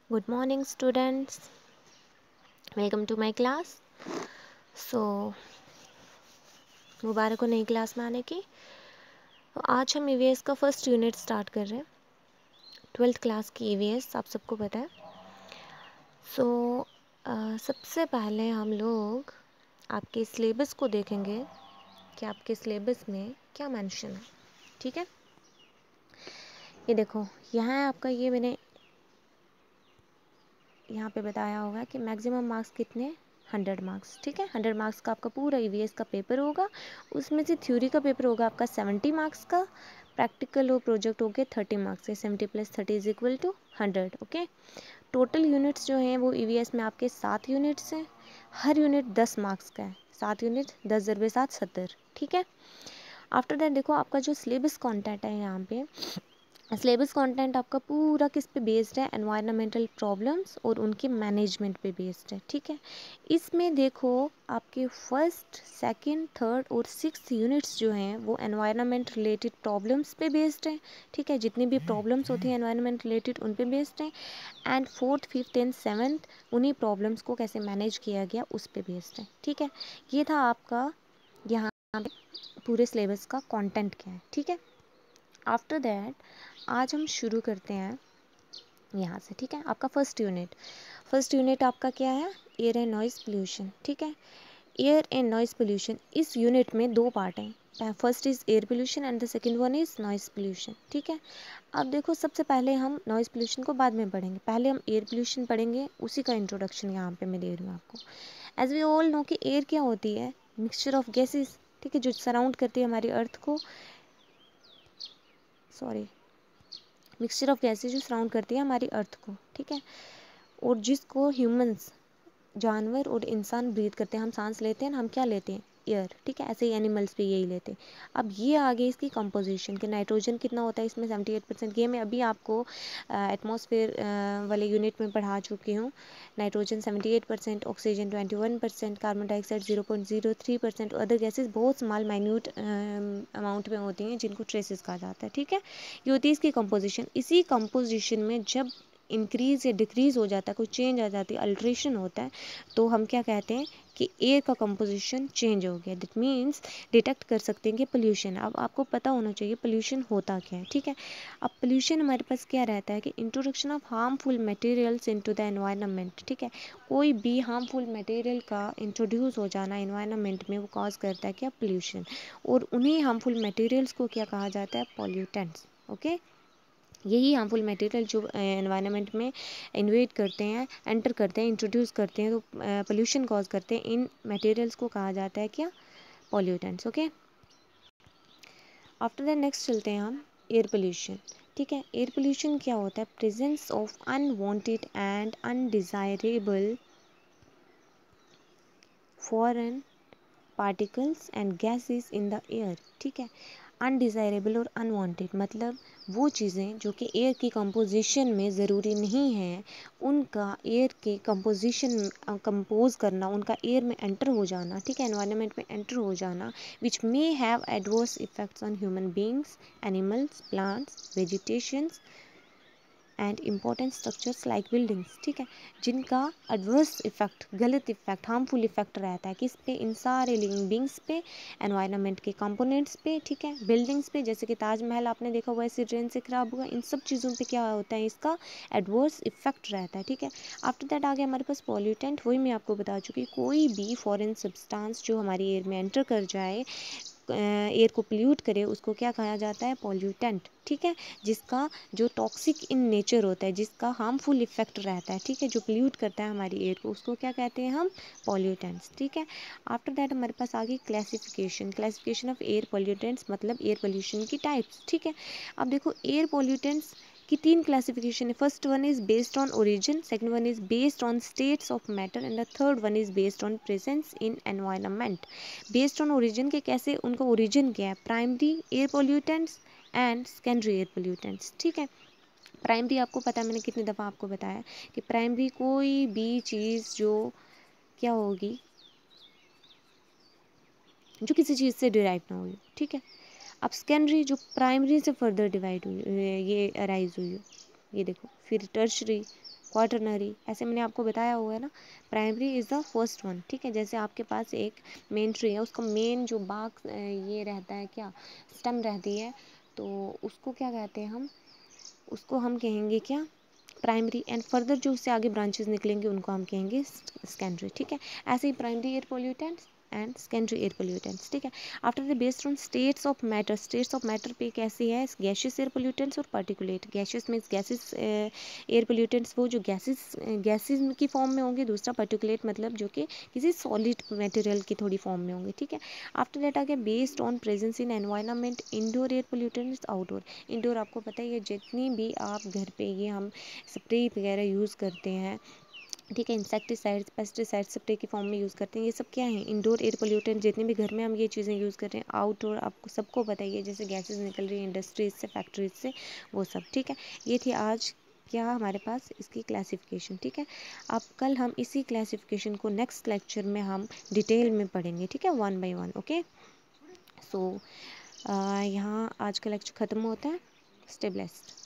Good morning, students. Welcome to my class. So, मुबारक हो नई class में आने की। तो आज हम ईवीएस का फर्स्ट यूनिट स्टार्ट कर रहे हैं। 12th क्लास की ईवीएस आप सबको पता है। सो सबसे पहले हम लोग आपके सिलेबस को देखेंगे कि आपके सिलेबस में क्या मेंशन है। ठीक है, ये देखो, यहाँ है आपका, ये मैंने यहाँ पे बताया होगा कि मैक्सिमम मार्क्स कितने, 100 मार्क्स। ठीक है, 100 मार्क्स का आपका पूरा ईवीएस का पेपर होगा। उसमें से थ्योरी का पेपर होगा आपका 70 मार्क्स का, प्रैक्टिकल और प्रोजेक्ट हो गए 30 मार्क्स से। 70 + 30 is equal to 100। Okay, total units जो हैं वो ईवीएस में आपके 7 यूनिट्स हैं। हर यूनिट 10 मार्क्स का है। 7 यूनिट 10 × 7 = 70। ठीक है, आफ्टर दैट देखो आपका जो सिलेबस कॉन्टेंट है, यहाँ पे सिलेबस कंटेंट आपका पूरा किस पे बेस्ड है, एनवायरमेंटल प्रॉब्लम्स और उनके मैनेजमेंट पे बेस्ड है। ठीक है, इसमें देखो आपके फर्स्ट, सेकंड, थर्ड और 6th यूनिट्स जो हैं वो एनवायरमेंट रिलेटेड प्रॉब्लम्स पे बेस्ड है। ठीक है, जितनी भी प्रॉब्लम्स होती हैं एनवायरमेंट रिलेटेड उन पे बेस्ड है। And 4th, 5th and 7th उन्हीं प्रॉब्लम्स को कैसे मैनेज किया गया उस पे बेस्ड है। ठीक है, ये था आपका यहाँ पूरे सिलेबस का कॉन्टेंट क्या है। ठीक है, आफ्टर दैट आज हम शुरू करते हैं यहाँ से। ठीक है, आपका फर्स्ट यूनिट आपका क्या है, एयर एंड नॉइज़ पोल्यूशन। ठीक है, एयर एंड नॉइज़ पोल्यूशन, इस यूनिट में 2 पार्ट हैं। First is air pollution and the second one is noise pollution. ठीक है, अब देखो सबसे पहले हम नॉइज़ पोल्यूशन को बाद में पढ़ेंगे, पहले हम एयर पोल्यूशन पढ़ेंगे, उसी का इंट्रोडक्शन यहाँ पे मैं दे रही हूँ आपको। एज वी ऑल नो कि एयर क्या होती है, मिक्सचर ऑफ गैसेज। ठीक है, जो सराउंड करती है हमारी अर्थ को, मिक्सचर ऑफ गैसेज जो सराउंड करती है हमारी अर्थ को। ठीक है, और जिसको ह्यूमंस, जानवर और इंसान ब्रीथ करते हैं, हम सांस लेते हैं ना, हम क्या लेते हैं, एयर। ठीक है, ऐसे ही एनिमल्स भी यही लेते हैं। अब ये आगे इसकी कंपोजिशन के नाइट्रोजन कितना होता है इसमें, 78%। ये मैं अभी आपको एटमॉस्फेयर वाले यूनिट में पढ़ा चुकी हूँ। Nitrogen 78%, oxygen 21%, carbon dioxide 0.03%, other gases बहुत स्मॉल माइन्यूट अमाउंट में होती हैं जिनको ट्रेसेस कहा जाता है। ठीक है, ये होती है इसकी कंपोजिशन। इसी कंपोजिशन में जब इंक्रीज या डिक्रीज हो जाता है, कोई चेंज आ जाती है, अल्ट्रेशन होता है, तो हम क्या कहते हैं कि एयर का कंपोजिशन चेंज हो गया। दैट मीन्स डिटेक्ट कर सकते हैं कि पोल्यूशन। अब आपको पता होना चाहिए पोल्यूशन होता क्या है। ठीक है, अब पोल्यूशन हमारे पास क्या रहता है कि introduction of harmful materials into the environment. ठीक है, कोई भी हार्मफुल मटेरियल का इंट्रोड्यूस हो जाना एनवायरनमेंट में वो कॉज करता है क्या, पोल्यूशन। और उन्हीं हार्मफुल मटेरियल्स को क्या कहा जाता है, पॉल्यूटेंट्स। ओके, यही हार्मफुल मटेरियल जो एनवायरनमेंट में इन्वेट करते हैं, एंटर करते हैं, इंट्रोड्यूस करते हैं, तो पोल्यूशन कॉज करते हैं, इन मटेरियल्स को कहा जाता है क्या, pollutants. Okay, after that next चलते हैं हम एयर पोल्यूशन। ठीक है, एयर पोल्यूशन क्या होता है, presence of unwanted and undesirable foreign particles and gases in the air. ठीक है, अनडिज़ायरेबल और अनवांटेड मतलब वो चीज़ें जो कि एयर की कंपोजिशन में ज़रूरी नहीं है, उनका एयर के कंपोजिशन कंपोज करना, उनका एयर में एंटर हो जाना। ठीक है, एनवायरनमेंट में एंटर हो जाना, which may have adverse effects on human beings, animals, plants, vegetations and important structures like buildings. ठीक है, जिनका एडवर्स इफेक्ट, गलत इफेक्ट, हार्मफुल इफेक्ट रहता है किस पे, इन सारे लिविंग बींग्स पे, एनवायरनमेंट के कंपोनेंट्स पे। ठीक है, बिल्डिंग्स पे, जैसे कि ताजमहल आपने देखा हुआ ऐसे ड्रेन से खराब हुआ, इन सब चीज़ों पे क्या होता है, इसका एडवर्स इफेक्ट रहता है। ठीक है, आफ्टर दैट आ गया हमारे पास पॉल्यूटेंट। वही मैं आपको बता चुकी, कोई भी फॉरेन सब्सटेंस जो हमारी एयर में एंटर कर जाए, एयर को पोल्यूट करे, उसको क्या कहा जाता है, पॉल्यूटेंट। ठीक है, जिसका जो टॉक्सिक इन नेचर होता है, जिसका हार्मफुल इफेक्ट रहता है, ठीक है, जो पोल्यूट करता है हमारी एयर को, उसको क्या कहते हैं हम, पॉल्यूटेंट्स। ठीक है, आफ्टर दैट हमारे पास आ गई क्लासिफिकेशन ऑफ एयर पॉल्यूटेंट्स, मतलब एयर पोल्यूशन की टाइप्स। ठीक है, अब देखो एयर पॉल्यूटेंट्स की 3 क्लासिफिकेशन है। First one is based on origin, second one is based on states of matter and the third one is based on presence in environment. Based on origin के कैसे, उनका ओरिजिन क्या है, primary air pollutants and secondary air pollutants. ठीक है, primary आपको पता है, मैंने कितनी दफ़ा आपको बताया कि प्राइमरी कोई भी चीज़ जो क्या होगी, जो किसी चीज़ से डिराइव ना हुई। ठीक है, अब सेकेंडरी जो प्राइमरी से फर्दर डिवाइड हुई, ये अराइज हुई हो, ये देखो। फिर टर्शरी, क्वाटरनरी, ऐसे मैंने आपको बताया हुआ है ना। Primary is the first one, ठीक है। जैसे आपके पास एक मेन ट्री है, उसका मेन जो बाग ये रहता है, क्या स्टेम रहती है, तो उसको क्या कहते हैं हम, उसको हम कहेंगे क्या, प्राइमरी। एंड फर्दर जो उससे आगे ब्रांचेस निकलेंगे उनको हम कहेंगे सेकेंडरी, ठीक है। ऐसे ही primary air pollutants and secondary air pollutants, ठीक है। After the based on states of matter, states of matter पे कैसी है, गैसेस एयर पोल्यूटेंट्स और particulate. Gases means gases air pollutants वो जो गैसेस की फॉर्म में होंगे, दूसरा पार्टिकुलेट मतलब जो कि किसी सॉलिड मटेरियल की थोड़ी फॉर्म में होंगे, ठीक है। आफ्टर दैट आगे based on presence in environment, indoor air pollutants, outdoor. Indoor आपको पता ही है, जितनी भी आप घर पे ये हम स्प्रे वगैरह यूज़ करते हैं, ठीक है, इंसेक्टिसाइड्स पेस्टिसाइड्स स्प्रे की फॉर्म में यूज़ करते हैं, ये सब क्या है, इंडोर एयर पोल्यूटेंट। जितने भी घर में हम ये चीज़ें यूज़ कर रहे हैं, आउटडोर आपको सबको पता ही है, जैसे गैसेस निकल रही है इंडस्ट्रीज से, फैक्ट्रीज से, वो सब, ठीक है। ये थी आज क्या हमारे पास इसकी क्लासिफिकेशन, ठीक है। अब कल हम इसी क्लासिफिकेशन को नेक्स्ट लेक्चर में हम डिटेल में पढ़ेंगे, ठीक है, 1 by 1, ओके। सो यहाँ आज का लेक्चर ख़त्म होता है। Stay blessed.